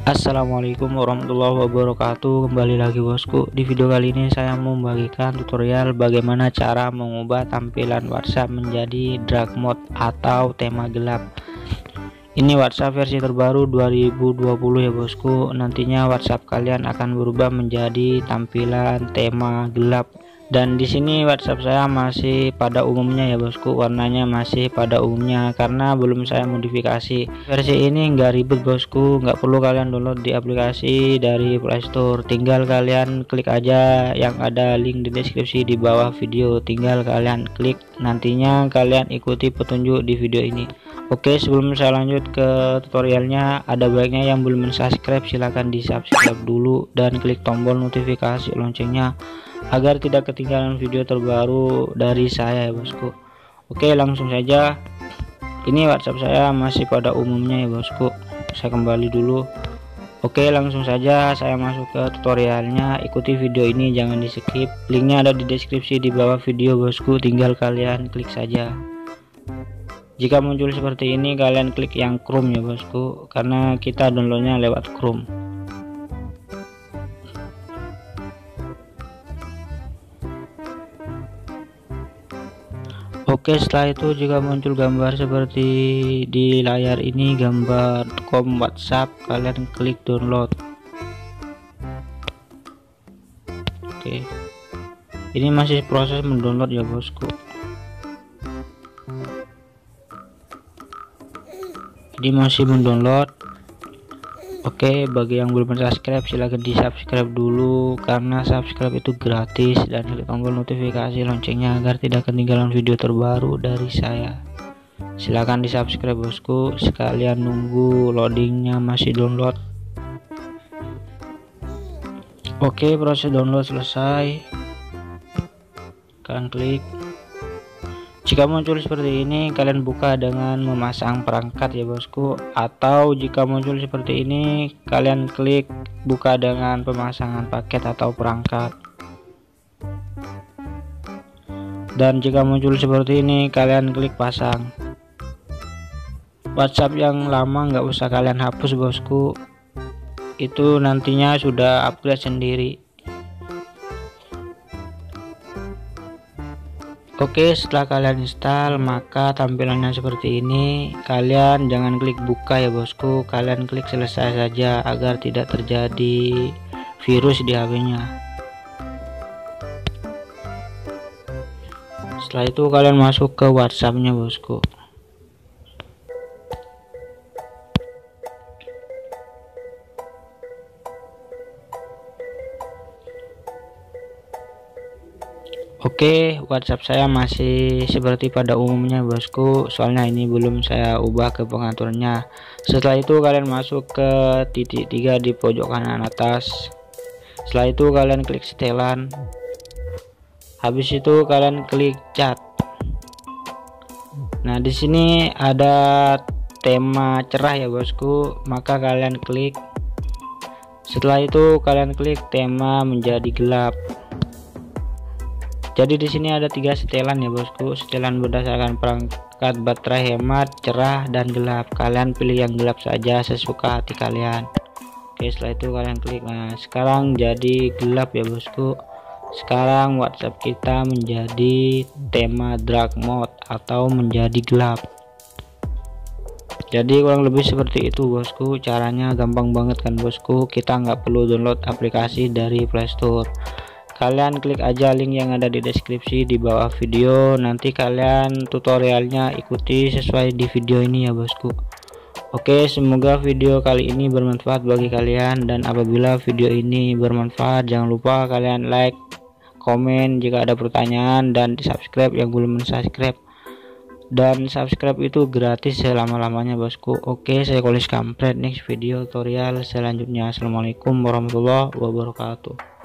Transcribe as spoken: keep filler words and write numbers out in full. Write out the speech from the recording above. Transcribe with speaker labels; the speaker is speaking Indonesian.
Speaker 1: Assalamualaikum warahmatullahi wabarakatuh. Kembali lagi bosku. Di video kali ini saya mau membagikan tutorial bagaimana cara mengubah tampilan WhatsApp menjadi dark mode atau tema gelap. Ini WhatsApp versi terbaru dua ribu dua puluh ya bosku. Nantinya WhatsApp kalian akan berubah menjadi tampilan tema gelap. Dan di sini WhatsApp saya masih pada umumnya ya bosku, warnanya masih pada umumnya karena belum saya modifikasi. Versi ini enggak ribet bosku, nggak perlu kalian download di aplikasi dari Play Store, tinggal kalian klik aja yang ada link di deskripsi di bawah video, tinggal kalian klik, nantinya kalian ikuti petunjuk di video ini. Oke, sebelum saya lanjut ke tutorialnya, ada baiknya yang belum subscribe silahkan di subscribe dulu dan klik tombol notifikasi loncengnya agar tidak ketinggalan video terbaru dari saya ya bosku. Oke, langsung saja. Ini WhatsApp saya masih pada umumnya ya bosku. Saya kembali dulu. Oke, langsung saja saya masuk ke tutorialnya. Ikuti video ini, jangan di skip. Linknya ada di deskripsi di bawah video bosku, tinggal kalian klik saja. Jika muncul seperti ini kalian klik yang Chrome ya bosku, karena kita downloadnya lewat Chrome. Oke, setelah itu jika muncul gambar seperti di layar ini, gambar kom WhatsApp, kalian klik download. Oke, ini masih proses mendownload ya bosku. Ini masih mendownload. Oke, bagi yang belum subscribe silahkan di subscribe dulu karena subscribe itu gratis, dan klik tombol notifikasi loncengnya agar tidak ketinggalan video terbaru dari saya. Silahkan di subscribe bosku, sekalian nunggu loadingnya masih download. Oke, proses download selesai, kalian klik. Jika muncul seperti ini kalian buka dengan memasang perangkat ya bosku, atau jika muncul seperti ini kalian klik buka dengan pemasangan paket atau perangkat. Dan jika muncul seperti ini kalian klik pasang. WhatsApp yang lama nggak usah kalian hapus bosku, itu nantinya sudah upgrade sendiri. Oke, setelah kalian install maka tampilannya seperti ini. Kalian jangan klik buka ya bosku, kalian klik selesai saja agar tidak terjadi virus di H P-nya. Setelah itu kalian masuk ke WhatsApp-nya bosku. Oke, WhatsApp saya masih seperti pada umumnya bosku, soalnya ini belum saya ubah ke pengaturnya. Setelah itu kalian masuk ke titik tiga di pojok kanan atas. Setelah itu kalian klik setelan. Habis itu kalian klik chat. Nah, di sini ada tema cerah ya bosku, maka kalian klik. Setelah itu kalian klik tema menjadi gelap. Jadi di sini ada tiga setelan ya bosku, setelan berdasarkan perangkat baterai hemat, cerah, dan gelap. Kalian pilih yang gelap saja sesuka hati kalian. Oke, setelah itu kalian klik. Nah, sekarang jadi gelap ya bosku. Sekarang WhatsApp kita menjadi tema dark mode atau menjadi gelap. Jadi kurang lebih seperti itu bosku, caranya gampang banget kan bosku. Kita nggak perlu download aplikasi dari Play Store. Kalian klik aja link yang ada di deskripsi di bawah video, nanti kalian tutorialnya ikuti sesuai di video ini ya bosku. Oke, semoga video kali ini bermanfaat bagi kalian, dan apabila video ini bermanfaat jangan lupa kalian like, komen jika ada pertanyaan, dan di subscribe yang belum subscribe. Dan subscribe itu gratis selama-lamanya bosku. Oke, saya Kolis Kampret, next video tutorial selanjutnya. Assalamualaikum warahmatullahi wabarakatuh.